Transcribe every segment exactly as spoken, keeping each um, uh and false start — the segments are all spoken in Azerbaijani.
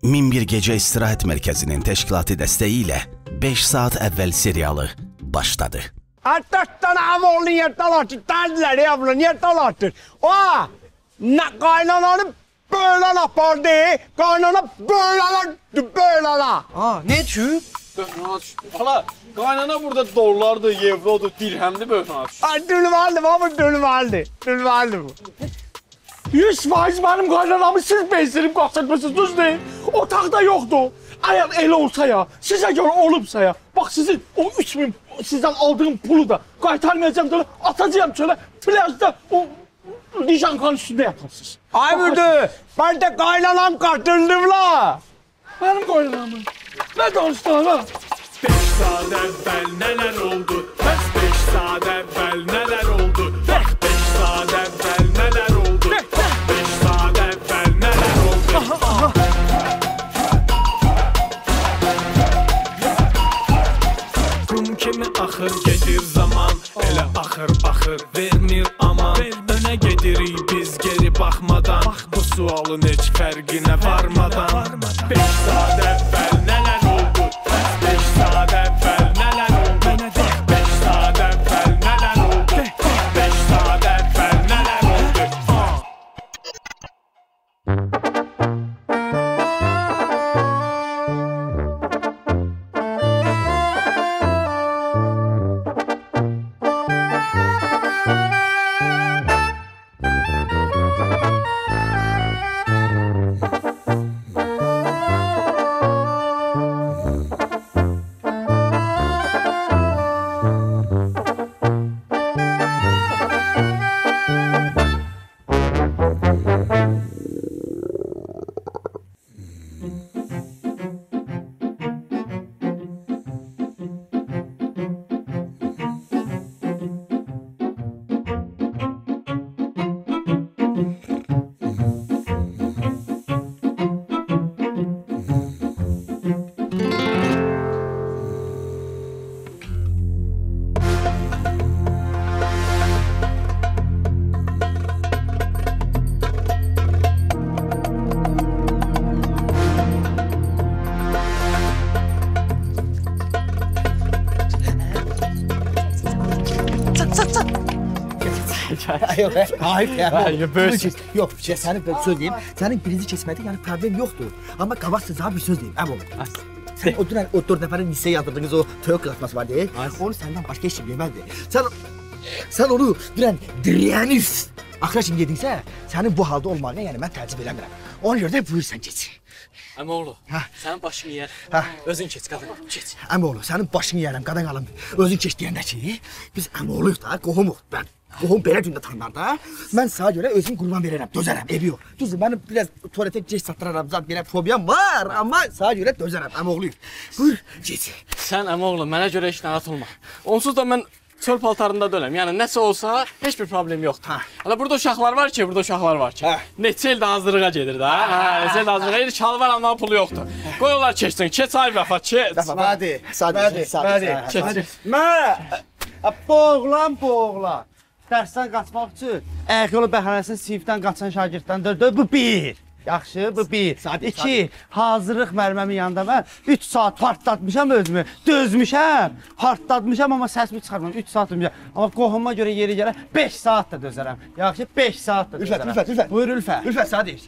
Min bir Gece İstirahat Mərkəzinin təşkilatı dəstəyi ilə beş saat əvvəl serialı başladı. Dört tane Əmoğlu niye dalaştır? Derdiler ya bunu niye dalaştır? O kaynananı böyle yapardı. Kaynana böyle böyle la. Aa ne tüp? Böhna düşdü. Hala, qaynana burada dollardır, evrodur, dirhəmdir böhna düşdü. Ay dülüm aldı baba dülüm aldı. Dülüm aldı bu. yüz faiz benim qaynanamı siz bezdirib qaçırmışsınız değil. Otaqda yoxdur. Eğer elə olsa ya, sizə görə olubsa ya, bax sizin o üç min sizdən aldığım pulu da qaytarmayacağım da atacağım çölə, plajda o nişankanın üstündə yatarsınız. Ay müdür, ben de kaynanam kaçırdım la. Benim qaynanamı. Ne danıştın ha? Beş saat evvel neler oldu? Beş, beş saat evvel neler oldu? Beş, beş saat evvel neler oldu? Beş, beş saat evvel neler oldu? Kum kimi axır gedir zaman, elə axır axır vermir aman. Önə gedirik biz geri baxmadan, bu sualın heç fərqinə varmadan. Beş saat evvel neler oldu? Beş saat evvel neler oldu? Beş saat evvel neler oldu? Beş saat evvel neler oldu? Yok, hayır ya. Yok, yok, səni bir söz deyim. Sənin birinci keçmədə yəni problem yoxdur. Amma qabaqsız bir söz deyim, əm olur. Sən o dünən o dörd nəfərin liseye yazdırdığınız o toyok qıratması var deyil. Onu səndən başqa heç kim yeməzdi. Sən sən onu dünən diriyəniz axıra kimi yedinsə, sənin bu halda olmağına yəni mən təəccüb eləmirəm. Ona görə də buyur sən keç. Əmoğlu, sənin başını yer. Özün keç, qadan alım, keç. Əmoğlu, sənin başını yerəm, qadan alım. Özün keç deyəndə ki, biz əmoğluyuq da, qohumuq. Mən qohum belə gündə tanınar da. Mən sağa görə özüm qurban verərəm, dözərəm, evi yox. Düzdür, mənim biraz tualetə geç satdıraram, zat belə fobiyam var, amma sağa görə dözərəm, əmoğluyuq. Buyur, keç. Sən əmoğlu, mənə görə heç narahat olma. Onsuz da mən çöl paltarında dönəm. Yəni nəsə olsa heç bir problem yoxdur. Hala burada uşaqlar var ki, burada uşaqlar var ki. Neçə ildə hazırlığa gedir də. Hə, neçə ildə hazırlığa gedir, şalvar almağa pulu yoxdur. Qoy onlar keçsin. Keç ay vəfa, keç. Hadi, hadi, hadi. Keç. Mən, bu oğlan bu oğlan. Dərsdən qaçmaq üçün əgər yolu bəhanəsini sinifdən qaçan şagirdləndədir. Bu bir. Yaxşı, bu bir. İki, hazırlıq mərməmin yanında mən üç saat partlatmışam özümü. Dözmüşəm, partlatmışam amma səsimi çıxarmam. üç saat dözmüşəm. Amma qohuma görə yeri gələ beş saat da dözərəm. Yaxşı, beş saat da dözərəm. Ülfət, Ülfət, Ülfət. Buyur Ülfət. Ülfət, sağ deyir.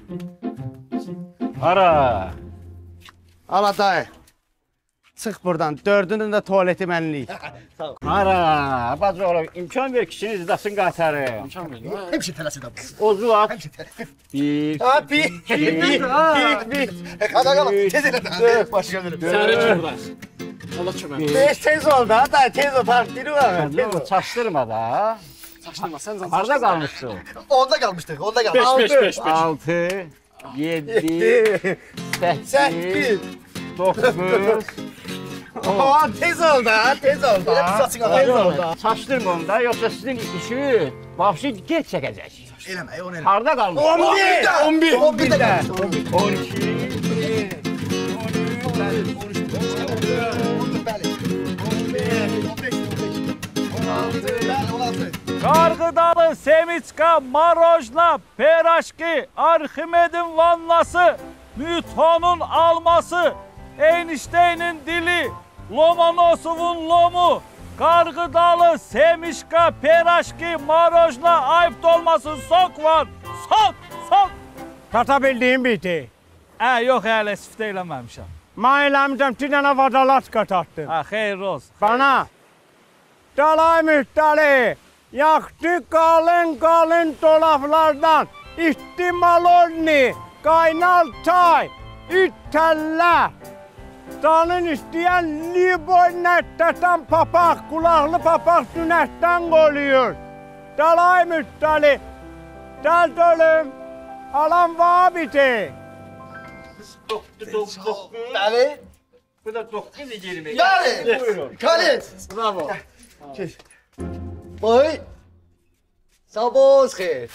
Ara. Ala dayı. Çıx buradan. Dördünün də tuvaleti mənlik. Ara, bacı oğlum, imkan ver kişinin izdasını qaytarım. İmkan verin. Həmişə tələsi də bu. Ozu at. Həmişə tələsi. Bir, Ha, bir, bir, bir, bir. Qala, qala, tez elə də. Başqa verim. Sən heç buradan. Allah kömək. Beş tez oldu ha dayı, tez o partiri var. Tez o. çaşdırma da. Çaşdırma, sən zan. Harada qalmışsın? Onda qalmışdıq, onda qalmışdıq. Beş, beş, beş, beş. Altı, yedi, səkkiz, dokuz. Aa, tez oldu ha, tez oldu ha. Tez oldu. Çaşdırma onda, yoxsa sizin işi vapşı geç çəkəcək. Eləmə, onu eləmə. Harada qalmışsın? on bir, on bir, on bir də. on iki, Qarğıdalı, Semiçka, Marojna, Peraşki, Arximedin vannası, Newton'un alması, Einstein'in dili, Lomonosov'un lomu, Qarğı dalı, Semişka, Peraşki, Marojna, ayıp dolması, sok var. Sok, sok. Tata bildiğim bitti. Hə, yox, hələ istifadə eləməmişəm. Mən eləmişəm ki, dənə vadalatka tatdım. Hə, xeyir olsun. Bana, Dalay Mühtəli, yaxdı qalın qalın dolaplardan, ihtimalonni, qaynar çay, üç təllə, canın istəyən liboy nəttədən papaq, qulaqlı papaq dünətdən qoluyur. Dalay Mühtəli, dəl dölüm, alan var biti. Bəli. Bu da doqquz iyirmi. Bəli. Buyurun. Xalid. Bravo. Boy. Sabahınız xeyir.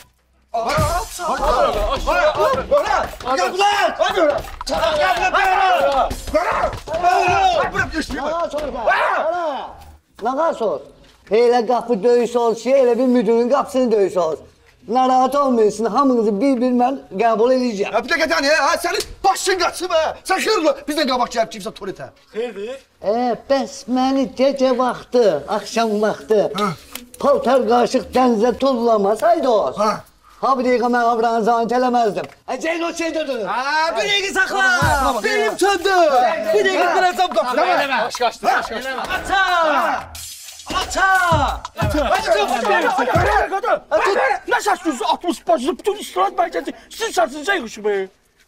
Nağa sor. Elə qapı döyüş olsun, elə bir müdürün qapısını döyüş olsun. Narahat olmayasın, hamınızı bir-bir mən qəbul edəcəm. Bir dəqiqə dəni, ha, sənin başın qaçıb, ha. Sən xeyirli, bizdən qabaq gəlib kimsə tualetə. Xeyirdir. E, bəs məni gecə vaxtı, axşam vaxtı, paltar qaşıq dənizə tullamasaydı o. Ha. Ha bir dəqiqə mən avranı zanit eləməzdim. E, Ceyno şeydədir. Ha, bir dəqiqə saxla. Benim söndü. Bir dəqiqə qıracam qapını. Baş qaçdı, baş qaçdı. Ata! Ata! Nə səslüsü altmış bacısı, bütün istirahat mərkəzi, sizin səsinize yığışır be.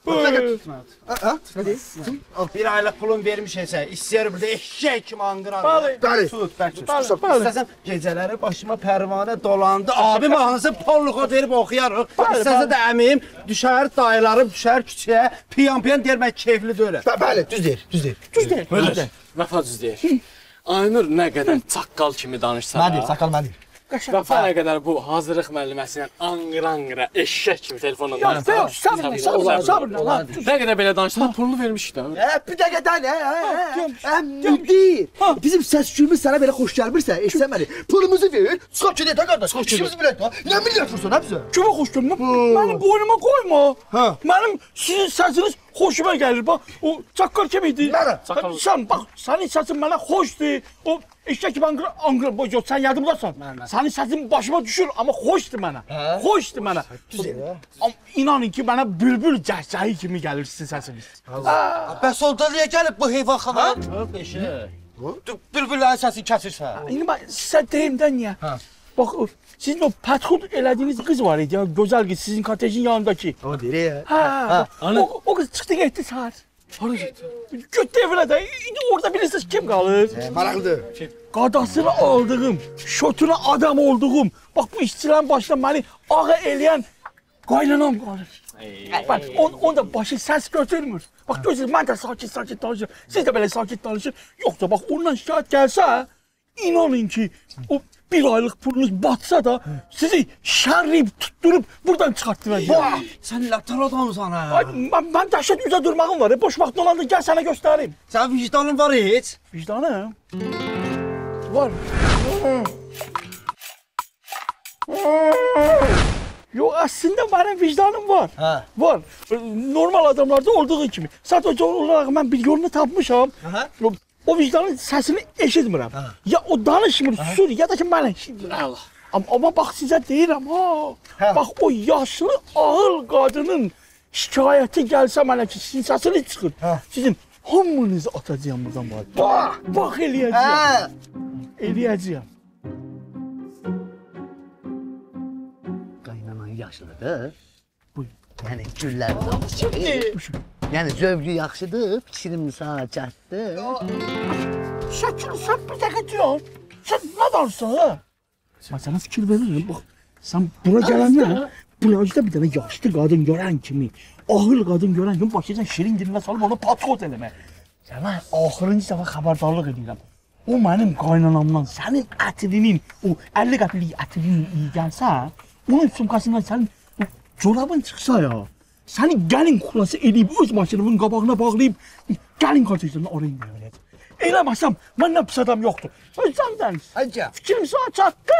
Bir aylıq pulun vermişəsə, istəyər burada eşək kimi anqıran. Bəli. Tut, bəlkə tut. İstəsəm gecələri başıma pərvanə dolandı, abim hansı polluğu verib oxuyarıq. İstəsə də əmim düşər, dayılarım düşər küçəyə, piyan-piyan deyər, mən keyfli deyirəm. Bəli, düz deyir, düz deyir. Düz deyir. Öyle. Vəfa düz deyir. Aynur nə qədər çaqqal kimi danışsa Mən deyir, saqqal mən deyir. Vəfa nə qədər bu hazırlıq müəlliməsindən anqıra-anqıra eşək kimi telefonla Yox, yox, sabırla, sabırla, sabırla. Nə qədər belə danışsa pulunu vermişik də. Hə, bir dəqiqə dəni, hə, hə, hə, müdir. Bizim səs-küyümüz sənə belə xoş gəlmirsə, eşsəməli, pulumuzu ver, çıxaq gedək də qardaş, işimizi bilək də. Nə millət vursan, hə bizə? Kimə xoş gəlmə? Mənim boynuma qoyma. Mənim sizin səsiniz xoşuma gəlir. Bax, o çaqqal kim idi? Mənəm. Sən, bax, sənin səsin mənə xoşdur. O eşək kimi anqıra, anqıra, yox, sən yadımdasan. Sənin səsin başıma düşür, amma xoşdur mənə. Xoşdur mənə. Amma inanın ki, mənə bülbül cəhcəyi kimi gəlir sizin səsiniz. Bəs orada niyə gəlib bu heyvanxana? Bülbüllərin səsini kəsirsən. İndi mən sizə deyim də niyə? Bax, sizin o pətxud elədiyiniz qız var idi ya, gözəl qız, sizin kotejin yanındakı. O deyir ya. Hə, o, o qız çıxdı getdi səhər. Hara getdi? Götdü evinə də, indi orada bilirsiniz kim qalır? Maraqlıdır. Qadasını aldığım, şotuna adam olduğum, bax bu işçilərin başına məni ağa eləyən qaynanam qalır. Bax, on, onda başı səs götürmür. Bax, gözünüz, mən də sakit-sakit danışır, siz də belə sakit danışır. Yoxsa bax, ondan şikayət gəlsə, inanın ki, o bir aylıq pulunuz batsa da sizi şərliyib, tutdurup buradan çıxartdıracaq. Sən ləptar adamsan hə. Mən, mən dəhşət üzə durmağım var, boş vaxt olanda gəl sənə göstərim. Sən vicdanın var heç? Vicdanım? Var. Yox, əslində mənim vicdanım var. Hə. Var. Normal adamlarda olduğu kimi. Sadəcə olaraq mən bir yolunu tapmışam. Yox, o vicdanın səsini eşitmirəm. Hə. Ya o danışmır, susur, ya da ki mən eşitmirəm. Amma, amma bax sizə deyirəm, ha. Hə. Bax o yaşlı ağıl qadının şikayəti gəlsə mənə ki, sizin səsini çıxır. Hə. Sizin hamınızı atacağım buradan var. Bax, bax eləyəcəyəm. Hə. Eləyəcəyəm. Qaynanan yaşlıdır. Bu, yəni güllər danışır. Yəni zövqü yaxşıdır, fikrim sakatdır. Şəkil, sən bir dəqiqə deyən, sən nə danışsan, hə? Mən sənə fikir veririm, bax, sən bura gələndən, plajda bir dənə yaşlı qadın görən kimi, ağıl qadın görən kimi başlayacaq şirin dilinə salıb onu patkot eləmək. Sənə axırıncı dəfə xəbərdarlıq edirəm. O mənim qaynanamdan sənin ətirinin, o əlli qəplik ətirinin iyi gəlsə, onun sumkasından sənin corabın çıxsa ya, səni gəlin xulası edib, öz maşınımın qabağına bağlayıb, gəlin kartejlərini oraya indirəm. Eləməsəm, mən nə pis adam yoxdur. Özləmdən, fikrim sana çatdı.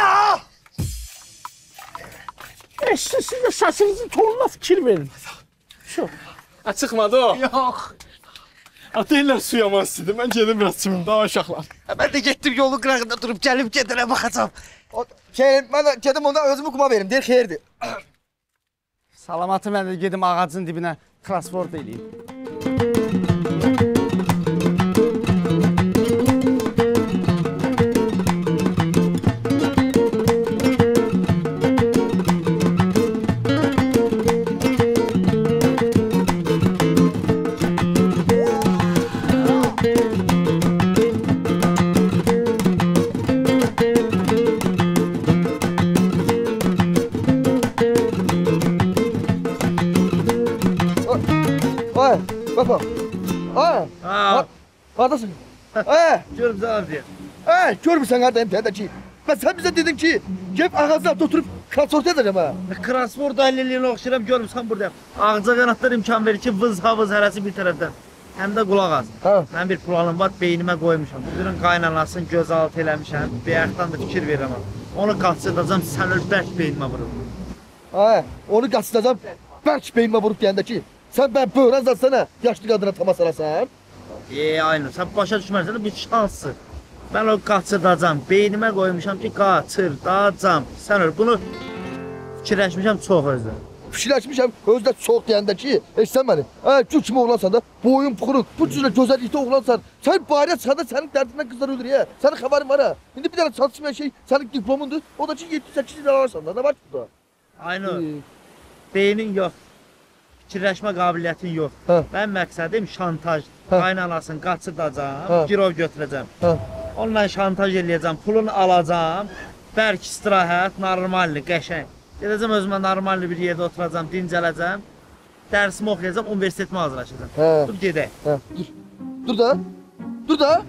Eşsiz, siz də səsinizin tonuna fikir verin. Ha, çıxmadı o. Yox. Ha, deyirlər su yaman istidir. Mən gedim biraz çimim, daha uşaqlar. Mən də getdim yolun qırağında durub gəlib gedərə baxacam. O, şey, mən də gedim onda özümü quma verim, deyir xeyirdir. Salamatı mən də gedim ağacın dibinə crossword eləyim. Ay, bak bak. Ay. Ha, Hardasın? Ay, görüm zərar deyir. ay, görmürsən hardayım piyadaki. Ben sen bize dedin ki, gelip ağzına oturup crossword edeceğim ha. Crossword əliliyinə oxşayıram, görmüsən buradayım. Ağca qanatlar imkan verir ki, vız havız hərəsi bir tərəfdən. Həm də qulaq az. Ha. Mən bir planım var, beynimə qoymuşam. Müdürün qaynanasını gözaltı eləmişəm, bayaqdan da fikir verirəm. Onu qaçırdacam, sən öl bərk beynimə vurur. Ay, onu qaçıracağım, bərk beynime vurup deyəndə ki, sen ben böğren zatsana, yaşlı kadına temas alasan. Eee, aynı, sən başa düşmərsən, bu şansı. Mən o qaçırdacam, beynimə qoymuşam ki, qaçırdacam. Sən öl, bunu fikirləşmişəm çox özdə. Fikirləşmişəm, özdə çox deyəndə ki, eşsən məni, ay, gül kimi oğlansan da, boyun puxurun, bu cürlə gözəllikdə oğlansan, sən bariyyə çıxanda sənin dərdindən qızlar ölür ya, sənin xəbərin var ha. İndi bir dənə çalışmayan şey sənin diplomundur, o da ki, yeddi səkkiz il alarsan da, nə var ki burada? Aynı, beynin yox, fikirləşmə qabiliyyətin yox. Hə. Mənim məqsədim şantaj, Hə. qaynanasını qaçırdacam, Hə. girov götürəcəm. Hə. Onunla şantaj eləyəcəm, pulunu alacam, bərk istirahət, normalli, qəşəng. Gedəcəm özümə normalli bir yerdə oturacam, dincələcəm, dərsimi oxuyacam, universitetimə hazırlaşacam. Hə. Dur gedək. Hə, dur. Dur da, dur da.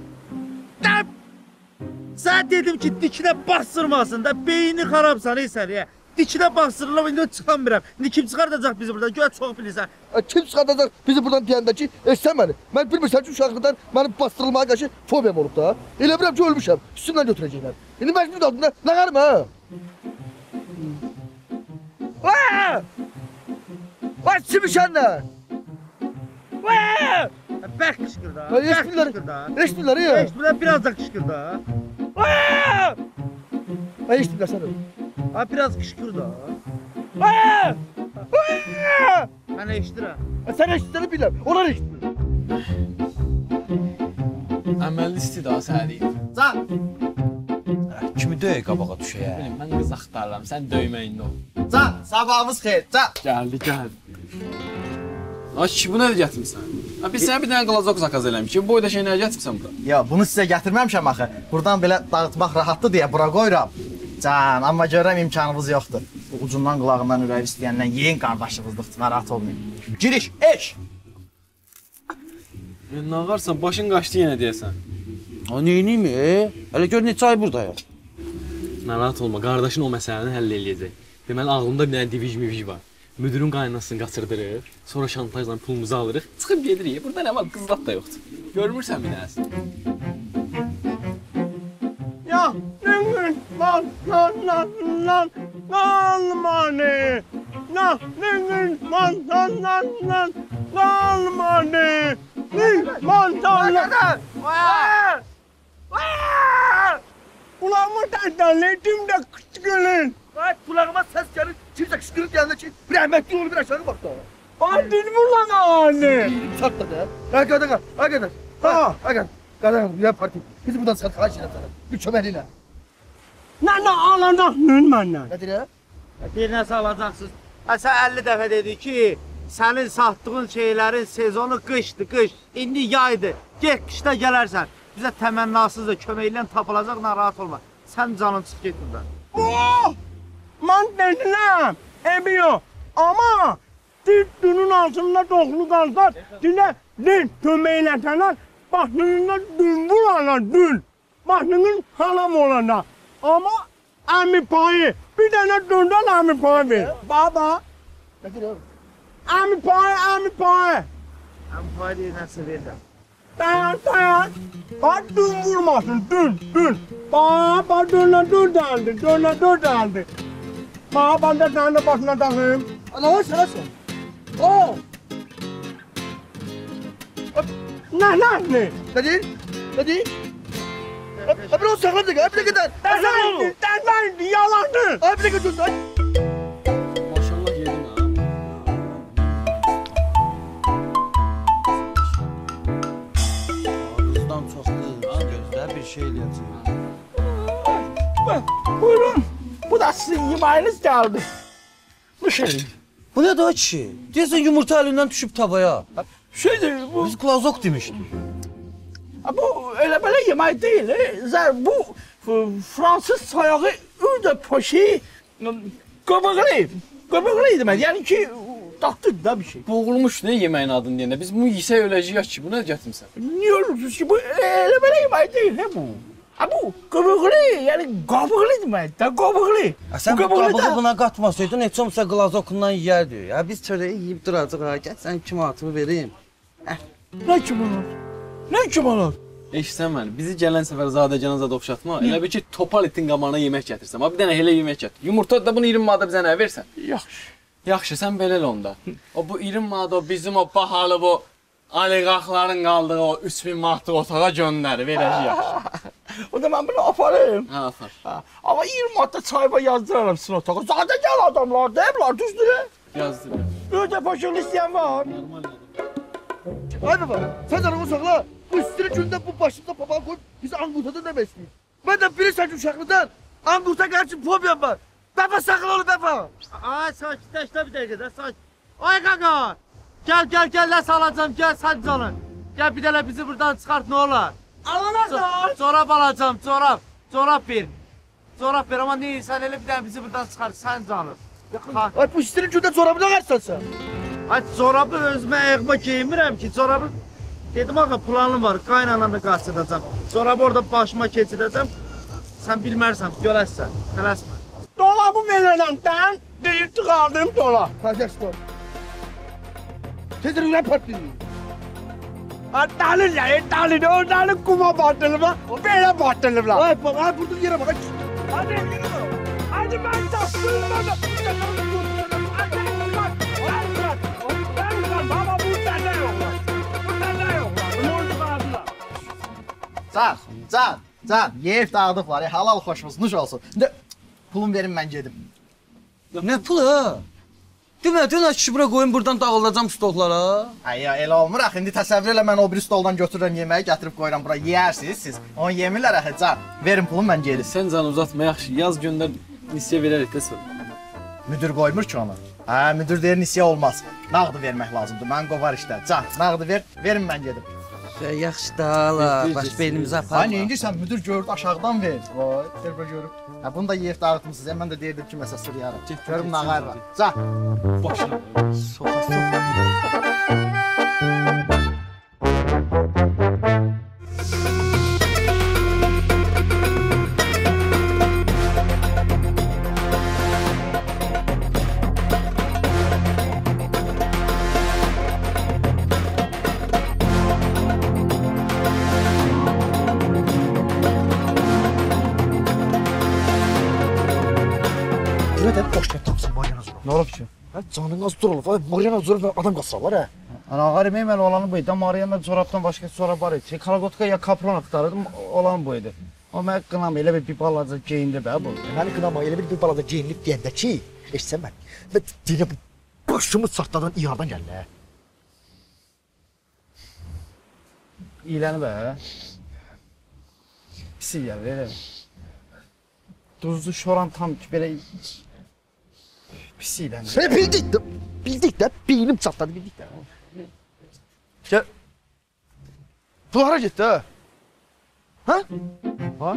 Sən dedim ki, dikinə bastırmasın da, beyni xarabsan ey sən ya. Dikinə bastırılıb, indi çıxan birəm. İndi kim çıxardacaq bizi buradan? Göyə çox bilirsən. Ay, kim çıxardacaq bizi buradan deyəndə ki, eşsən məni, mən bilmirsən ki, uşaqlıqdan mənim bastırılmaya qarşı fobiyam olub da. Elə bilirəm ki, ölmüşəm, üstümdən götürəcəklər. İndi məcbur qaldım da, nə qarım ha? Vaa! Vay, çimişən nə? Vaa! Bərk qışqır da, Ay, bərk eşitmirlər, qışqır da. eşitmirlər ya. Eşitmirlər, biraz da qışqır da. Vaa! Ay, eşitmirlər sən. Ha, biraz qışqır da. Vaa! Vaa! Mən eşidirəm. Sən eşitdiyini bilirəm, onlar eşitmir. Əməlli isti daha səhəriyim. Can! Kimi döyə qabağa düşəyə. Bilin, mən qız axtarıram, sən döyməyində ol. Can! Sabahımız xeyir, can! Gəldi, gəldi. Ay kişi, bu nədir gətirmirsən? Ha, biz sənə bir dənə qalacaq zakaz eləmişik. Bu boyda şey nəyə gətirmirsən bura? Ya bunu sizə gətirməmişəm axı. Buradan belə dağıtmaq rahatdır deyə bura qoyuram. Can, amma görürəm imkanınız yoxdur. Bu ucundan qulağından ürəyi istəyəndən yeyin qardaşınızdır, narahat olmayın. Giriş, eş! Nə ağarsan, başın qaçdı yenə deyəsən. O neyniyim e? Hələ gör neçə ay buradayım. Narahat olma, qardaşın o məsələni həll eləyəcək. Deməli, ağlımda bir dənə divic-mivic var. Müdürün qaynanasını qaçırdırıq, sonra şantajla pulumuzu alırıq, çıxıb gedirik. Burada nə var, qızlat da yoxdur. Görmürsən bir dənəsi? Ya, ningin, lan, lan, lan, lan, lan, mani. Ya, ningin, lan, lan, lan, lan, lan, mani. Ning, man, lan, lan. Vaa! Vaa! Ulanma tədəllədim də kışkılın. Ay, kulağıma ses gelir, kimse kışkırıp geldi ki, bir rahmetli olur bir aşağı bak da. Bana dil mi lan anne? Çatla da. Ay kadın, ay kadın. Ha, ay kadın. Kadın, ya parti. Bizi buradan sarı kaç yere sana. Bir çömeliyle. Ne ne alanaqsın məndən? Nedir ya? Bir nəsə alacaqsınız. Ha, sən əlli dəfə dedi ki, sənin satdığın şeylərin sezonu qışdır, qış. İndi yaydır. Get qışda gələrsən. Bizə təmənnasız da köməklə tapılacaq, narahat olma. Sən canın çıx get buradan. Oh! Mən dediləm, evi yox. Amma dil dünün altında doğru qalsar, dilə dil köməklətənlər, başınında dün vurarlar, dün. Başının halam olanda. Amma əmi payı, bir dənə dündən əmi payı ver. Baba. Nedir ya? Əmi payı, əmi payı. Əm pay deyir, nəsə verirəm. Dayan, dayan. Bax, dün vurmasın, dün, dün. Bax, bax, dünlə dün dəldi, dünlə dün dəldi. Bax, ben de sənin də başına taxıyım. Ana var sana sen. Oo! Nə, nə, nə? Nə deyir? Nə deyir? Abi o saxla bir dəqiqə, bir qədər. Dəlməydi, dəlməydi, yalandı. Abi bir dəqiqə dur. Maşallah yedin ha. Ağızdan çox qız, gözdə bir şey eləyəcək. Buyurun. Bu da sizin yemeğiniz geldi. Bu şey. Bu ne daha kişi? Deyəsən yumurta əlindən düşüb tavaya. Şeydir bu. Biz klazok demişdik. Bu öyle böyle yemek değil. E. Zer, bu Fransız sayağı ürde poşi göbekli. Göbekliydi ben. Yani ki taktık da bir şey. Boğulmuş ne yemeğin adını diyende. Biz bunu yiyse öleceğiz ki. Bu ne getirmişsin? Niye ölürsünüz ki? Bu öyle böyle yemek değil. Ne bu? Ha bu göbekli. Yani göbekli demek. Da göbekli. Sən bu qabığı buna qatmasaydın, heç olmasa glazokundan yiyərdi. Ya biz çörəyi yeyib duracaq ha. Gəl sən iki manatımı vereyim. Ne ki bunlar? Ne ki bunlar? Eşitsən məni, bizi gələn səfər zadəcana zad oxşatma. Elə bir ki, topal itin qabağına yemək gətirsən. Bir dənə elə yemək gətir. Yumurta da bunu iyirmi manata bizə nə versən? Yaxşı. Yaxşı, sən belə elə onda. O bu iyirmi manat o bizim o bahalı bu oliqarxların qaldığı o üç min manatlıq otağa göndərir, verəcək yaxşı. O da mən bunu aparayım. Hə, apar. Ha, ama iyirmi manata çayba yazdıraram sizin otağa. Zadəcən adamlar deyiblər, düzdür? Yazdır. Ödə poşul istəyən var. Ay baba, sen canımı sakla. Bu üstüne günde bu başımda papağan koyup bizi Angurta'da ne besleyin? Ben de bilirsen uşaklıdan Angurt'a karşı fobiyam var. Baba sakın onu baba. Ay sakitləşdə bir dəqiqə də sakin. Ay qaqa. Gəl gəl gəl nə salacağam gəl sən canın. Gəl bir dənə bizi buradan çıxart nə olar. Alınacaq. Çorap alacağım çorap. Çorap ver. Çorap ver amma nə sən elə bir dənə bizi buradan çıxart sən canın. Ay bu üstüne günde çorabına kaçsan sen. Ay çorabı özümə ayağıma geyinmirəm ki çorabı. Dedim ağa planım var qaynanamla qaçıracağam. Çorabı orada başıma keçirəcəm. Sən bilmərsən görəsən. Tələsmə. Dolabı verilenden deyip çıkardım dolap. Kardeş dur. Tezir ulan patlıyor. Dalırlar, dalırlar, onları kuma batırırlar, böyle batırırlar. Ay baba ay burada yere bak. Ay. Hadi yürü. Hadi ben taktım bana. Baba burada ne yok lan? Burada ne yok lan? Ne oldu bağırdılar? Can, can, can. Yeyib dağıdıq var ya, halal xoşumuz, nuş olsun. İndi pulum verin mən gedim. Nə pulu ha? Demədin ha ki bura qoyun buradan dağılacam stollara. Ay ya, elə olmur axı. İndi təsəvvür elə mən o biri stoldan götürürəm yeməyi, gətirib qoyuram bura. Yeyərsiniz siz. Onu yemirlər axı, can. Verin pulumu mən gedim. Sən can uzatma yaxşı. Yaz göndər nisiyə verərik də sonra. Müdür qoymur ki onu. Hə, müdür deyir nisiyə olmaz. Nağdı vermək lazımdır. Mən qovar işlər. Can, nağdı ver, verin mən gedim. Yaxşı da ala, baş beynimizə aparma. Ay, neyinci sən müdür gördü aşağıdan ver. Vay, ver bura görüb. Hə, bunu da yeyib dağıtmısınız. Mən də deyirdim ki, məsəl sırıyarım. Görüm nə qayır var. Can. Başına. Soxa soxa. Burada boş ver tapsın Mariana Zorov. Nə olub ki? Ha canın az dur olub. Ay Mariana Zorov adam qaçsalar ha. Ana ağarım hemen olanı buydu. Mariyan'da çoraptan başka çorap var idi. Kalagotka ya kapron aktarırdım olan buydu. O mən qınam elə bir bir balaca geyindi be bu. Məni qınama elə bir bir balada geyinilib deyəndə ki, eşitsən mən. Və deyirəm bu başımı çartladan İrandan gəldi hə. İyiləni be. Pis iyiləni verir. Duzlu şoran tam ki belə pis iyiləni. Sən bildik də, bildik də, beynim çatladı bildik də. Gəl. Bu hara getdi ha? Ha? Ha?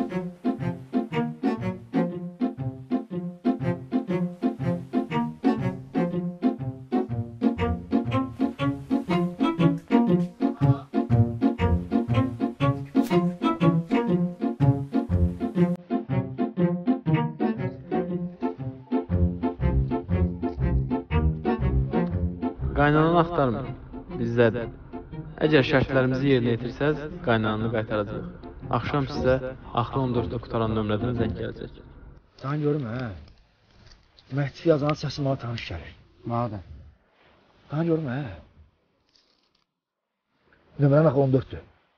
Qaynananı axtarmır, bizdədir. Əgər şərtlərimizi yerinə yetirsəz, qaynananı qaytaracaq. Axşam sizə axırı on dörddə qutaran nömrədən zəng gələcək. Sən görüm hə. Məhdi yazanın səsi mənə tanış gəlir. Mənə də. Sən görüm hə. Nömrən axı on dörddür.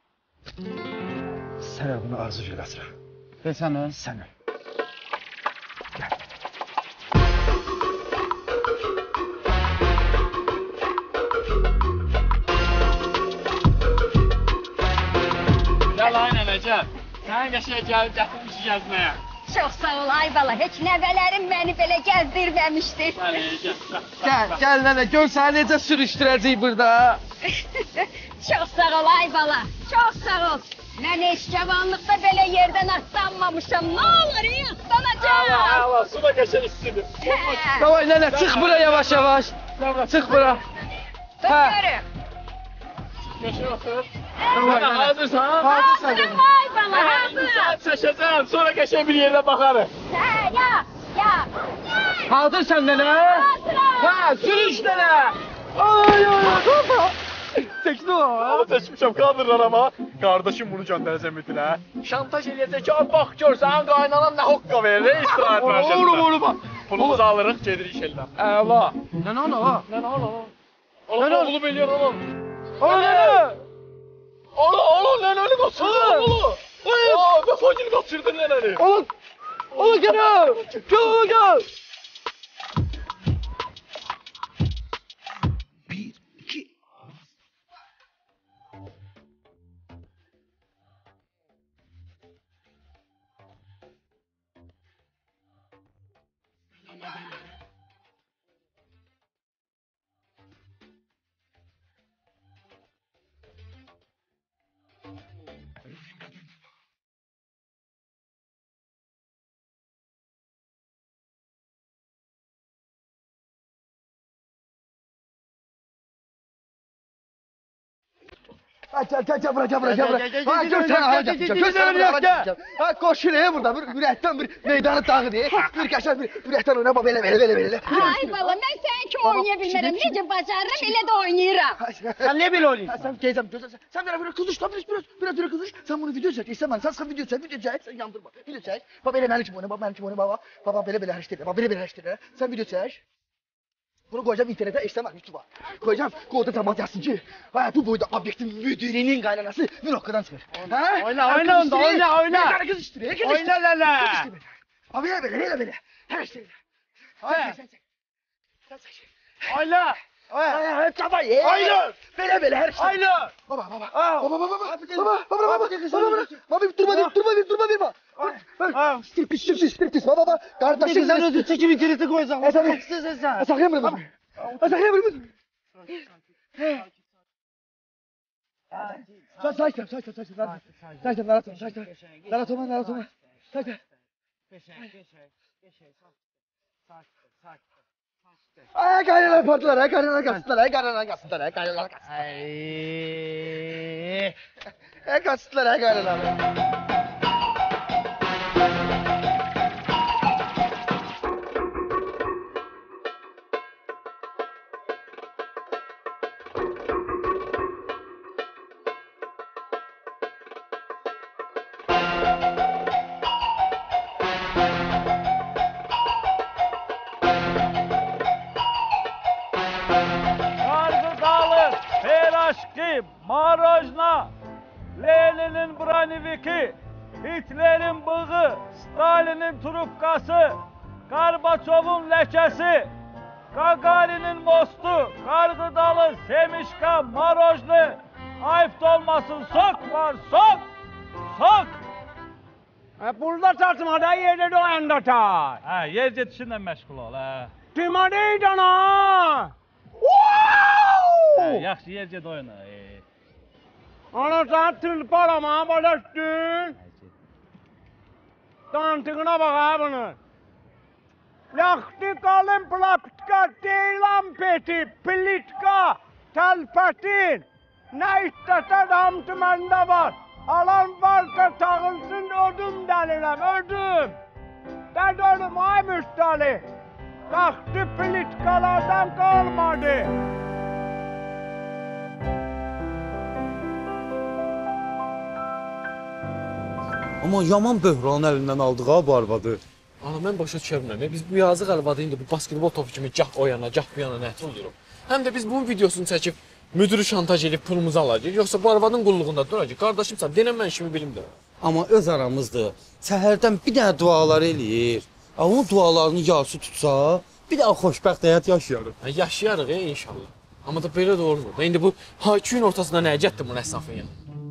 Sənə bunu arzu gətirəm. Desən o. Sənə. Gəl ay nənə, gəl. Sən qəşəng gəlib gətirmiş gəzməyə. Çox sağ ol ay bala, heç nəvələrim məni belə gəzdirməmişdir. Gəl, gəl nənə, gör səni necə sürüşdürəcək burada. Çox sağ ol ay bala, çox sağ ol. Mən heç cavanlıqda belə yerdən atlanmamışam. Nə olur, iyi atlanacaq. Allah, Allah, su da qəşəng istidir. Davay nənə, çıx bura yavaş yavaş. Çıx bura. Dur görüm. Qəşəng otur. Davay nənə. Hazırsan? Hazırsan. Ay bala, hazır. Saat çəkəcəm, sonra qəşəng bir yerdə baxarıq. Hə, ya, ya. Hazırsan nənə? Hazıram. Hə, sürüş nənə. Ay, ay, ay. Çəkdi o. Ama çəkmişəm, qaldırır ama. Qardaşım bunu göndərəcəm müdürə. Şantaj eləyəcək ki, bax gör, sənin qaynanan nə hoqqa verir, istirahət mərkəzində. Oğlum, oğlum. Pulumuzu alırıq, gedirik eldən. Əla. Nənə ana. Nənə, ala, ala. Ala, oğlu beləyir, ala. Ala nənə. Ala, ala, nənəni qaçırdın, ala. Aa, vəfacını qaçırdın nənəni. Ala, ala gəl. Gəl, gəl. Gel gel gel bura gel bura gel bura. Ha gör sen ha gel. Gör sen bura gel. Ha koşun he burada bir ürəkdən bir meydanı dağı deyək. Bir qəşəng bir ürəkdən oyna belə belə belə belə. Ay bala, mən səninki oynaya bilmərəm. Necə bacarıram, elə də oynayıram. Sen ne böyle oynayın? Sen teyzem gözüm sen. Sen biraz böyle kızış da biraz biraz biraz böyle kızış. Sen bunu video çek. İstemem. Sen sıkı video çek. Video çek. Sen yandırma. Video çek. Baba böyle benim kim oyna. Baba benim kim oyna baba. Baba böyle böyle hareket Baba böyle böyle hareket Sen video çek. Bunu koyacağım internete, istemem YouTube'a. Koyacağım, koda tamat yazsın ki, ha, bu boyda obyektin müdürünün kaynanası bir noktadan çıkar. Ha? Oyna, oyna onda, oyna, oyna. Bir tane kız iştiriyor, kız iştiriyor. Oyna lala. Kız iştiriyor. Abi böyle böyle, böyle böyle. Her şey. Sen sen sen. Sen sen. Oyna. Oyna. Çaba ye. Oyna. Böyle böyle her şey. Oyna. Baba baba. Baba baba baba. Baba baba baba. Baba baba durma bir durma bir durma bir bak. Striptiz striptiz striptiz baba baba. Kardeşim sen özür çekip internete koyacağım. Sen sen sen. Saklayın bunu baba. Saklayın bunu. Sen sakin sakin sakin sakin. Sakin rahat ol sakin. Rahat ol rahat ol. Sakin. Ay kaynalar partiler, ay kaynalar kastılar, ay kaynalar kastılar, ay kaynalar kastılar. Ay. Ay kastılar, ay kaynalar. Marojna, Lenin'in Braniviki, Hitler'in bığı, Stalin'in trubkası, Gorbaçov'un lekesi, Gagarin'in mostu, Kargı Dalı, Semişka, Marojlı, ayıp olmasın, sok var, sok, sok. E, burada tartmada yerde de oyanda tar. Ha, yer yetişinle meşgul ol, ha. Timadeydi ana. Ha, yaxşı yercə də oyna. E. Ana sen tırparama başastın. Tantığına bak ha bunun. Laktikalı platka değil ampeti, plitka, telpetin. Ne istese damtı mende var. Alan varsa tağılsın ödüm delirem, ödüm. Ben ödüm ay müşteri. Taktı plitkalardan kalmadı. Amma yaman böhranın əlindən aldıq ha bu arvadı. Ana mən başa düşə bilmirəm. Biz bu yazıq arvadı indi bu basketbol topu kimi gah o yana, gah bu yana nəti oluruq. Həm də biz bunun videosunu çəkib müdürü şantaj edib pulumuzu alacaq, yoxsa bu arvadın qulluğunda duracaq. Qardaşımsan, denən mən işimi bilim də. Amma öz aramızdır. Səhərdən bir dənə dualar eləyir. Onun dualarını yarısı tutsa, bir daha xoşbəxt həyat yaşayarıq. Hə, yaşayarıq e, inşallah. Amma da belə də olmur. İndi bu hayküyün ortasında nə əcətdir bunun əsnafın yəni?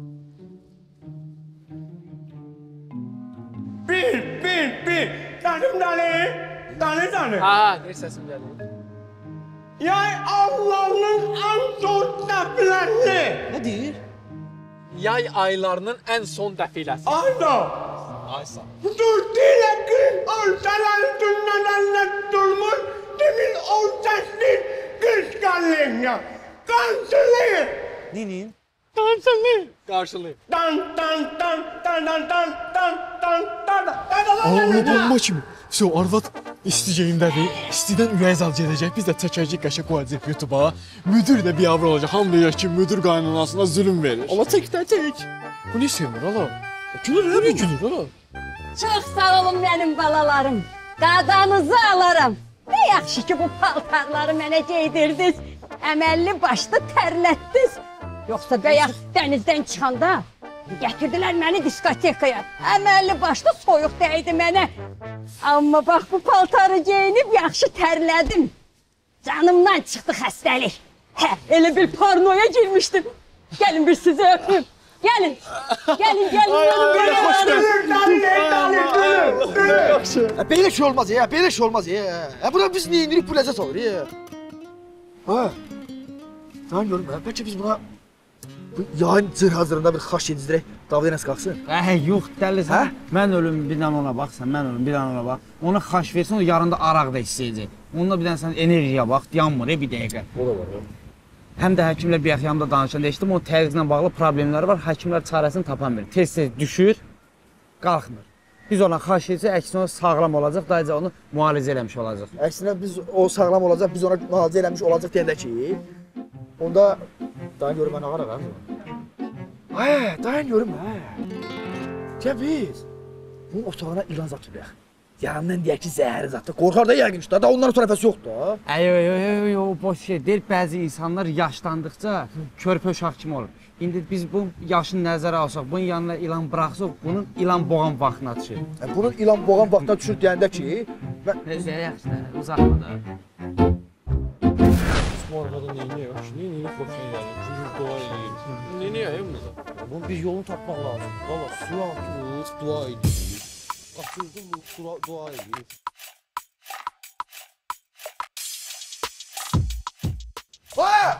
Bil, bil, bil. Tanım tane. Tane tane. Ha, ne səsim gəlir? Yay Allah'ın en son dəfiləsi. Nə deyir? Yay aylarının ən son dəfiləsi. Ayda. Aysa. Durdiyle kız ortalar tünnelerle durmuş. Demin ortasını kız kalınca. Karşılığı. Neyin? Karşılığı. Qarşılayın. Dan dan dan dan dan dan dan dan dan dan. Aa, bomba kimi. So, arvad istəyəcəyindədir. İstidən ürək zal gedəcək. Biz də çəkəcək, qəşə qoyacaq YouTube-a. Müdür də biabır olacaq. Hamı deyək ki, müdür qaynanasına zülm verir. Allah çək də çək. Bu ne sevmir ala? Gülür hə, bu gülür ala. Çox sağ olun mənim balalarım. Qadanızı alaram. Ne yaxşı ki bu paltarları mənə giydirdiniz. Əməlli başlı tərlətdiniz. Yoxsa bəyək dənizdən çıxanda gətirdilər məni diskotekaya. Əməlli başlı soyuq dəydi mənə. Amma bax bu paltarı geyinib yaxşı tərlədim. Canımdan çıxdı xəstəlik. Hə, elə bir parnoya girmişdim. Gəlin bir sizi öpüm. Gəlin. Gəlin, gəlin mənim benim. Belə şey olmaz ya, belə şey olmaz ya. Buna biz niye indirip bu lezzet alır ya. Ha. Tamam görüm ya. Bəlkə biz buna bu yayın cır hazırında bir xaş yedizdirək. Davada nəsə qalxsın. Hə, yox, dəlisən. Mən ölüm bir dənə ona baxsan, mən ölüm bir dənə ona bax. Ona xaş versin, o yarında araq da istəyəcək. Onunla bir dənə sən energiya bax, yanmır bir dəqiqə. O da var ya. Həm də həkimlə bir yaxamda danışanda eşitdim, o təqizlə bağlı problemləri var. Həkimlər çarəsini tapan bilir. Tez-tez düşür, qalxmır. Biz ona xaş etsək, əksinə o sağlam olacaq, dayıca onu müalicə eləmiş olacaq. Əksinə biz o sağlam olacaq, biz ona müalicə eləmiş olacaq deyəndə ki, onda dayan görüm mən ağaraq ha. Hə, dayan görüm hə. Ya biz bunun otağına ilan zat tübəyək. Yanından deyək ki, zəhəri zatda. Qorxar da yəqin işte, da onların tərəfəsi yoxdur da. Əyo, yo, yo, yo, boş şey deyil. Bəzi insanlar yaşlandıqca körpə uşaq kimi olur. İndi biz bu yaşını nəzərə alsaq, bunun yanına ilan bıraxsaq, bunun ilan boğan vaxtına düşür. E, bunun ilan boğan vaxtına düşür deyəndə ki, mən... Neyse, yaxşı, uzatma da. Bu arvada neyini yox? Neyini xoşuna gəlir? Çünki dua edir. Neyini yayım mı? Bunun bir yolunu tapmaq lazım. Valla suya atılır, dua edir. Qaçırdım, dua, dua edir. Ha!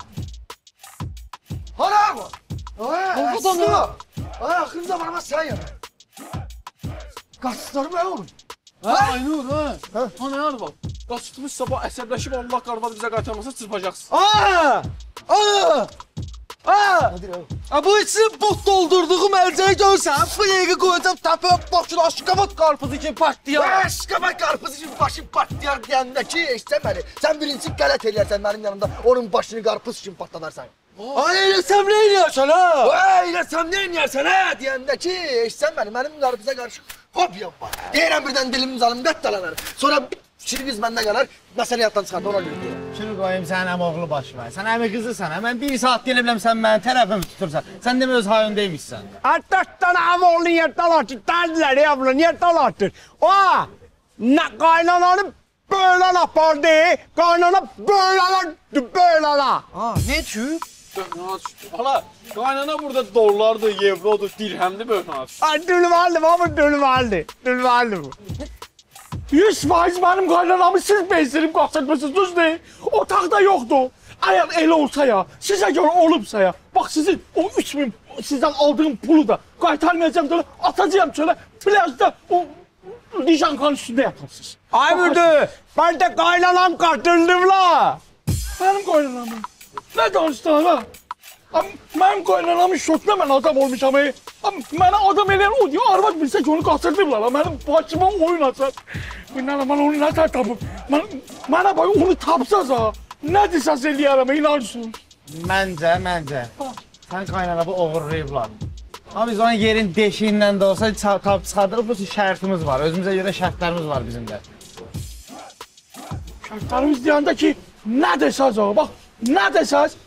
Hara mı? Ha, Aslı! Ha, axırıncı bana sən yana. Qaçışlarım nə olur? Ha, Aynur, ha. Ha, nə yadı bax? Qaçışdığımız sabah əsəbləşib Allah qarvadı bizə qaytarmasa çırpacaqsın. Aa! Aa! Aa! A bu içini bot doldurduğum əlcəyi görsən, bu yeri qoyacaq tapıb başına aşqabat qarpızı kimi partlayar. Aşqabat qarpızı kimi başın partlayar deyəndə ki, eşsən məni, sən birinci qələt eləyərsən mənim yanımda, onun başını qarpız kimi partladarsan. Ay, eləsəm nə eləyərsən ha? Ay, eləsəm nə eləyərsən ha? Deyəndə ki, eşsən məni, mənim qarpıza qarşı fobiyam var. Deyirəm birdən dilim zalim qəttalanır. Sonra fikiriniz məndə gələr, məsələ yaddan çıxardı, ona görə deyirəm. Şunu qoyayım sənin əmoğlu başına. Sən əmi qızısan, mən bir saat deyil biləm sən mənim tərəfimi tutursan. Sən demə öz hayındaymışsan. Artıqdan əmoğlu niyə dalatır? Dərdilər yavru, niyə dalatır? O, qaynananı böyle apardı, qaynana böyle böyle. Ha, ne üçün? Böhnana düşdü. Hala, qaynana burada dollardır, evrodur, dirhəmdir böhnana düşdü. Ay, dülvaldı, baba dülvaldı. Dülvaldı bu. yüz faiz benim kaynanamı siz bezdirip qaçırtmışsınız ne? Otaqda yoxdur. Eğer elə olsa ya, sizə görə olubsa ya, bax sizin o üç min sizdən aldığım pulu da qaytarmayacağım da atacağım çölə, plajda o nişankanın üstündə yatarsınız. Ay müdür, ben de kaynanam katıldım la. Benim kaynanamı. Ne danıştın ha? Mənim qaynanamın şotuna mən adam olmuşam. Mənə adam eləyən o diyor, arvad bilsə ki onu qaçırdıblar. Mənim başıma oyun açar. Bunlarla mən onu nətər tapıb? Mənə bax onu tapsaz ha. Nə desəz eləyərəm, inansın. Məncə, məncə. Sən qaynanabı oğurlayıblar. Ama biz onun yerin deşiğindən də olsa tapıb çıxardırıq, bu şərtimiz var. Özümüzə görə şərtlərimiz var bizim də. Şərtlərimiz deyəndə ki, nə desəz ha, bax. Nə desəz,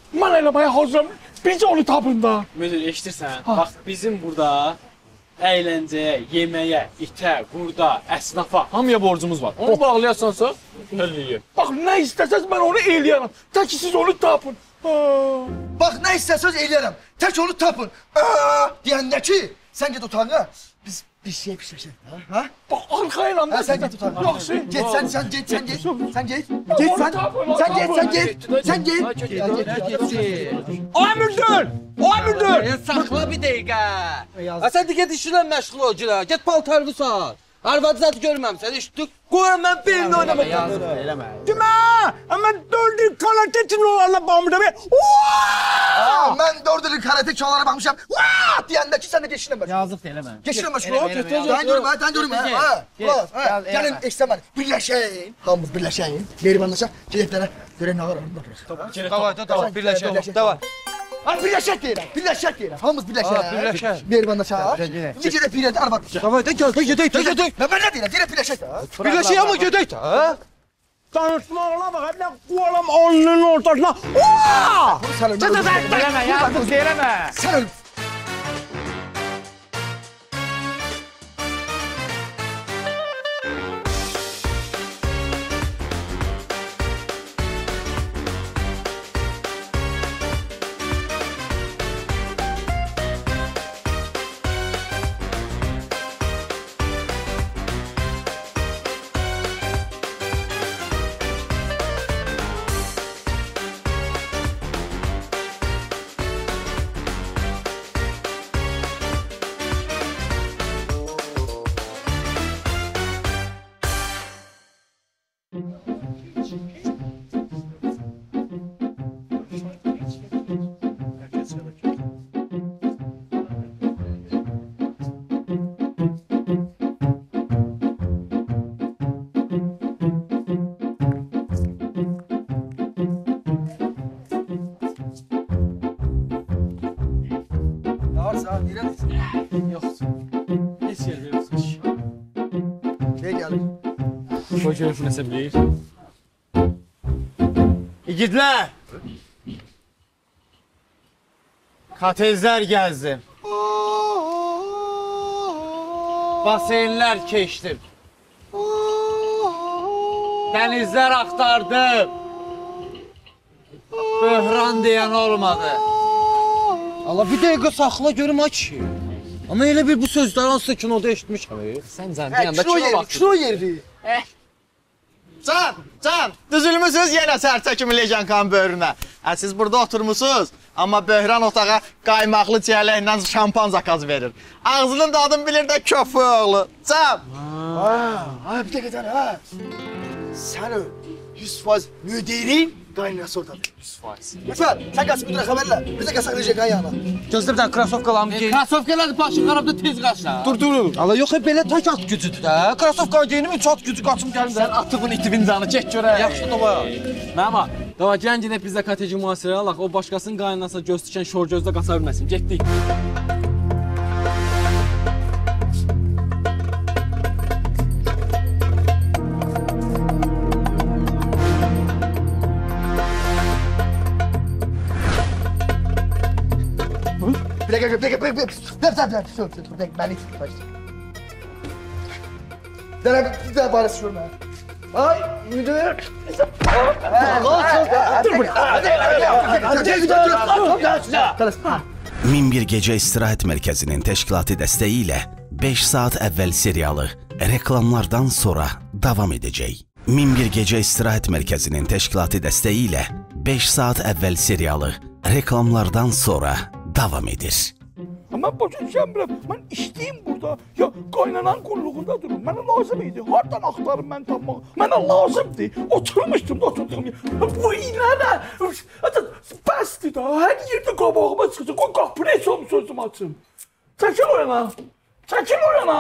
Mən eləməyə hazıram. Bircə onu tapın da. Müdür, eşitirsən? Bax, bizim burada əyləncəyə, yeməyə, itə, qurda, əsnafa, hamıya borcumuz var. Onu bağlayasansa, eləyir. Bax, nə istəsəz mən onu eləyərəm. Tək ki, siz onu tapın. Bax, nə istəsəz eləyərəm. Tək onu tapın. Deyəndə ki, sən get otağa, biz bir şey pişirəcək, ha? Bax, arxayla da sən get otağa. Yaxşı. Get, sən, sən get, sən get. Sən get. Get, sən. Sən get, sən get. Sən get. O əmrdir! O əmrdir! Saxla bir dəqiqə. Sən də get işinlə məşğul ol, gilə. Get paltarını sat. Arvadı zaten görməmsən, işdik. Qoyam mən birini oynamaq. Demə, mən dörd il karate turnuvlarına baxmışam. Mən dörd il karate turnuvlarına baxmışam. Deyəndə ki, sən də geçinə məşğul. Yazıq da eləmə. Geçinə məşğul ol. Dən görüm, dən görüm. Gəlin, eşitəmən, birləşəyin. Hamımız birləşəyin. Mehribanlaşaq, gedəklərə görək nə var orada. Davay, davay, birləşək. Davay. Ay birləşək deyirəm, birləşək deyirəm. Hamımız birləşək. Birləşək. Mehribanlaşaq. Necə də pirədə arvad. Davay, da gəl, da gedək, da gedək. Mən nə deyirəm, deyirəm birləşək də. Birləşək amma gedək də. Danışmağına bax, nə qoyalım alnının ortasına. Sən ölmə. Eləmə, yazıq da eləmə. Sən ölmə. Görüb nəsə bilir. İgidlər! Katezlər gəzdim. Basenlər keçdim. Dənizlər axtardım. Böhran deyən olmadı. Allah bir dəqiqə saxla görüm ha ki. Amma elə bir bu sözləri hansısa kinoda eşitmişəm. Sən sən deyəndə kino baxdın. Kino yerdi. Can, can, düzülmüsünüz yenə sərçə kimi Lejankanın böhrünə. Hə, siz burada oturmusunuz, amma böhran otağa qaymaqlı çiyələklə şampan zakaz verir. Ağzının dadını bilir də köfü oğlu. Can! Ay, bir dəqiqə dən, hə. Sən öl, yüz faiz müdirin qaynası oradadır. yüz faiz. Lütfen, sən qalsın müdürə xəbərlə, bizə qasaq Lejankan yanına. Gözlə bir dənə krasovkalarımı giyin. Krasovkalar başı xarabda tez qaçlar. Dur, dur. Allah yox, belə tək at gücüdür də. Krasovka geyinim, üç at gücü qaçım gəlim də. Sən atığın itivin canı, get görək. Yaxşı, dava. Məma, dava, gəlin gedək bizdə kateci mühasirəyə alaq. O başqasının qaynanasa göz tikən şor gözdə qaça bilməsin. Getdik. Bir dakika, bir dakika, bir dakika, bir dakika, bir dakika, bir dakika, ben hiç başlayayım. Bir dakika, bir dakika bari şurada. Ay, müdür. min bir Gecə İstirahət Mərkəzinin təşkilatı dəstəyi ilə beş saat əvvəl serialı reklamlardan sonra davam edəcək. min bir Gecə İstirahət Mərkəzinin təşkilatı dəstəyi ilə beş saat əvvəl serialı reklamlardan sonra davam edir. Mən başa düşəmirəm, mən işləyim burada, ya qaynanan qulluğunda durum, mənə lazım idi, hardan axtarım mən tapmaq, mənə lazımdır, oturmuşdum da oturdum, bu inənə, bəsdir da, hər yerdə qabağıma çıxacaq, qoy qapını heç olmuş sözüm açım, çəkil o yana, çəkil o yana.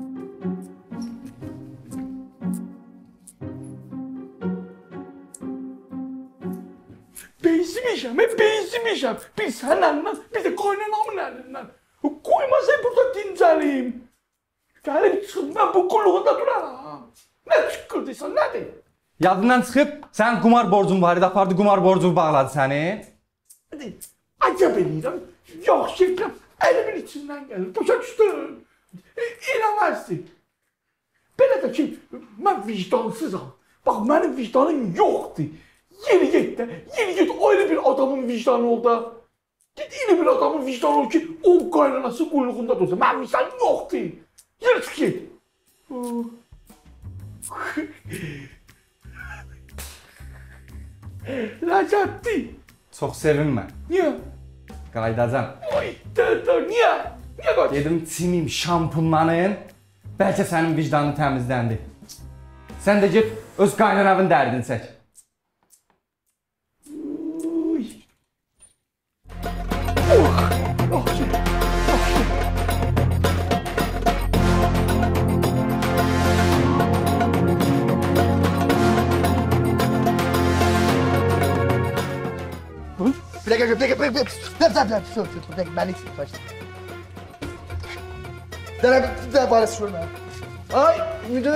Bezmişəm, bezmişəm, bir sənin əlindən, bir də qaynanamın əlindən. Qoyma sən burada dincəliyim. Gəlib çıxın, mən bu qulluğunda duraram. Nə çıqqırdıysan, nədir? Yadından çıxıb, sən qumar borcun var idi, apardı qumar borcu bağladı səni. Acaba eləyirəm, yaxşı eləyirəm, əlimin içindən gəlir, başa düşdün. Eləməzsin. Belə də ki, mən vicdansızam. Bax, mənim vicdanım yoxdur. Yeni get də, yeni get, öyle bir adamın vicdanı ol da. Git elə bir adamın vicdanı ol ki, o qaynanası qulluğunda dursa. Mənim vicdanım yoxdur. Yeni çık get. Rəcətdir. Çox sevinmə. Niyə? Qaydacam. Ay, dədə, niyə? Niyə qaç? Dedim çimim şampunlanın, bəlkə sənin vicdanın təmizləndi. Sən də get, öz qaynanavın dərdini çək. Bir dakika, bir dakika, bir dakika, bir dakika, bir dakika, bir dakika, ben ilk başta. Dene, dene bari sürme. Ay, müdür.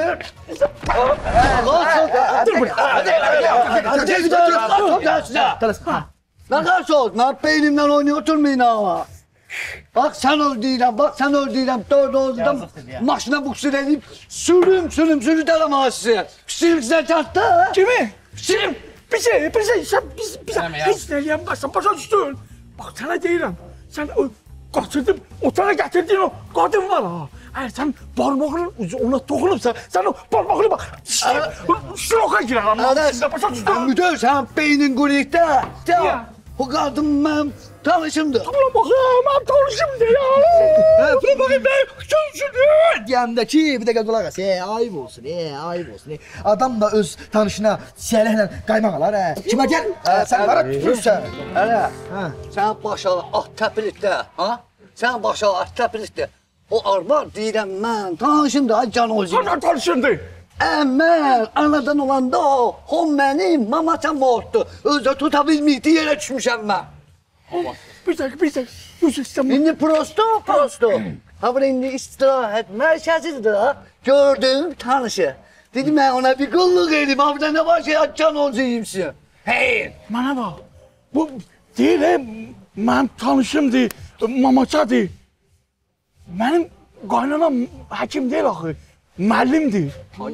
Ne karşı ol? Ne beynimden oynuyor oturmayın ha. Bak sen öldüydün, bak sen öldüydün. Dört öldüydüm. Maşına buksur edip sürüm sürüm sürütelim ha sizi. Pişirim size çattı ha. Kimi? Pişirim. Bir şey, bir şey, sen biz, biz, hiç ne yapmazsan başa düştün. Bak sana deyirəm, sen o kaçırdın, otana getirdin o kadın var ha. Eğer sen parmağını ona dokunursa, sen o parmağını bak, şoka girer ama. Başa düştün. Müdür sen beynin gurikte. Ya. O kadın ben tanışımdı. Tamam bakayım, ben tanışımdı ya. Dur bakayım ben, tanışımdı. Yanındaki bir dakika kulak as. Ee, ayıp olsun, ee, ayıp olsun. Ee. Adam da öz tanışına siyerlerle kaymak alar he. Kime gel? Ee, sen bana tüfürsen. Hele, sen başa at tepilikte, ha? Sen başa at tepilikte. O arba deyirəm mən, tanışımdı, ay can olacaq. Sana tanışımdı. Əmmən, anadan olanda o, o mənim mamaçam oldu. Özdə tuta bilmiydi, yerə düşmüşəm mən. Bir dakika, bir dakika, yüzüstəm. İndi prosto, prosto. Ha, burada indi istirahət mərkəzidir ha. Gördüm, tanışı. Dedim mən ona bir qulluq edeyim, ha, burada nə var ki, ay can olacaqsın. Hey, bana bak. Bu deyirəm, mən tanışımdı, mamaçadır. Mənim qaynanam həkim deyil axı, müəllimdir. Ay,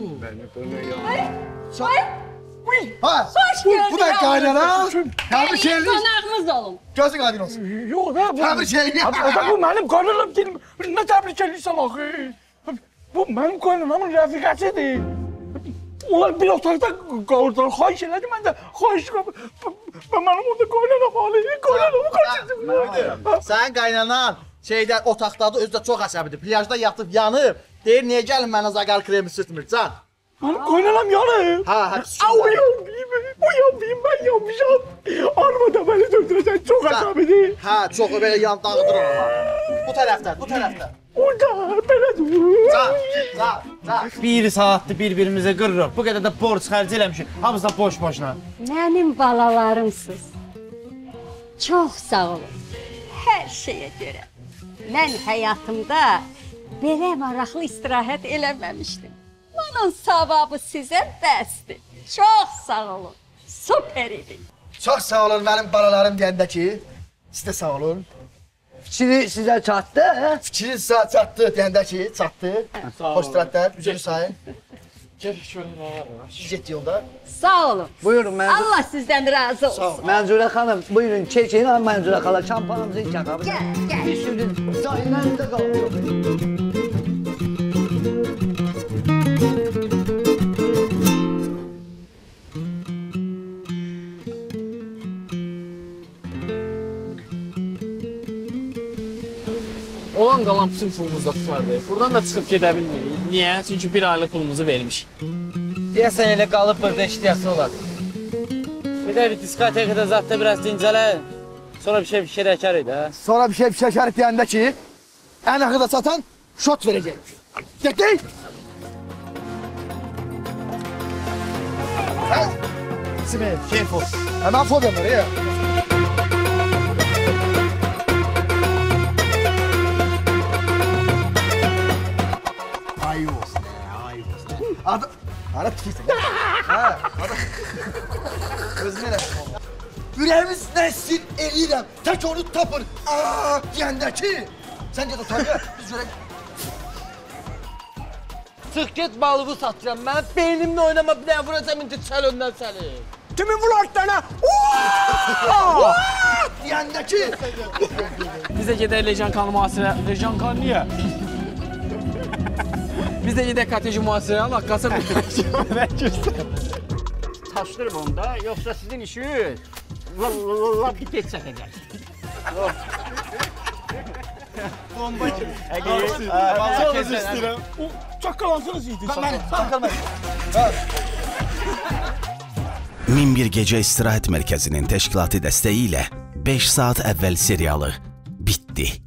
ay. Ha, Hoş bu, gördük. bu da kaynana. Tebrik Gelin ederiz. konağımız olun. Gözün aydın olsun. Yox da bu. Tebrik ederiz. Bu mənim qaynanam deyil. Nə təbrik edirsən axı? Bu mənim qaynanamın rəfiqəsidir. Onlar bir otaqda qalırdılar, xahiş elədim, mən də xahiş qab... Mənim orada qaynanam alayım, qaynanamı qaçırdım. Sənin qaynanan şeydə otaqdadır, özü də çox əsəbidir. Plyajda yatıb yanıb, deyir niyə gəlin mənə zaqal kremi sürtmür, can? Mənim qaynanam yanıb. Ha, hə. Uyanmayayım, uyanmayayım, mən yanmışam. Arvada məni döndürəcək, çox əsəbidir. Hə, çox belə yan dağıdır ona. Bu tərəfdən, bu tərəfdən. Orada, belə dur. Can, can, can. Bir saatdır bir-birimizə qırırıq. Bu qədər də borc xərc eləmişik. Hamısı da boş-boşuna. Mənim balalarımsınız. Çox sağ olun. Hər şeyə görə. Mən həyatımda belə maraqlı istirahət eləməmişdim. Bunun savabı sizə bəsdir. Çox sağ olun. Super idi. Çok sağ olun benim balalarım deyəndə ki, siz də sağ olun. Fikri sizə çatdı, hə? Fikri sizə çatdı deyəndə ki, çatdı. Hoş istirahatlər, üzünü sayın. Gerek şöyle ne var? Jet yolda. Sağ olun. Buyurun Mənzur. Allah sizdən razı olsun. Mənzurə xanım, buyurun çekin, ha Mənzurə xala, şampanımızı içək. Gəl, gəl. Bir sürü sahilərimizdə qalıyor. Olan qalan bütün pulumuz da tutardı. Buradan da çıxıb gedə bilmirik. Niyə? Çünki bir aylıq pulumuzu vermişik. Deyəsən elə qalıb burada işləyəsi olar. Bir də bir diskotekada zatda biraz dincələ. Sonra bir şey bir şirəkər idi, hə? Sonra bir şey bir şeker deyəndə ki, en akıda satan şot verecek. Dekey! Ha? Simi, keyfo. Hemen fobiyam var ya. Ayıp olsun ya, ayıp olsun. Adam... Ara tikirsin. Ha, adam... Özüne de... ürəyimiz nəsil eləyirəm. Tək onu tapır. Aa, deyəndə ki, sən gəl otağa, biz görək. Çıx get balığı satıram. Mən beynimlə oynama bir dənə vuracam indi çəl öndən səni. Kimin vuraq dənə? Deyəndə ki. Biz də gedək Lejan Kanı mühasirə. Lejan Kanı niyə? Biz də gedək Kateji mühasirə. Allah qasa bitirək. Taşdırım onda, yoxsa sizin işiniz la bir tez çəkəcək. Bomba kimi. Çok özür istəyirəm. O çaqqalansınız idi. min bir Gecə İstirahət Mərkəzinin təşkilatı dəstəyi ilə beş saat əvvəl serialı bitdi.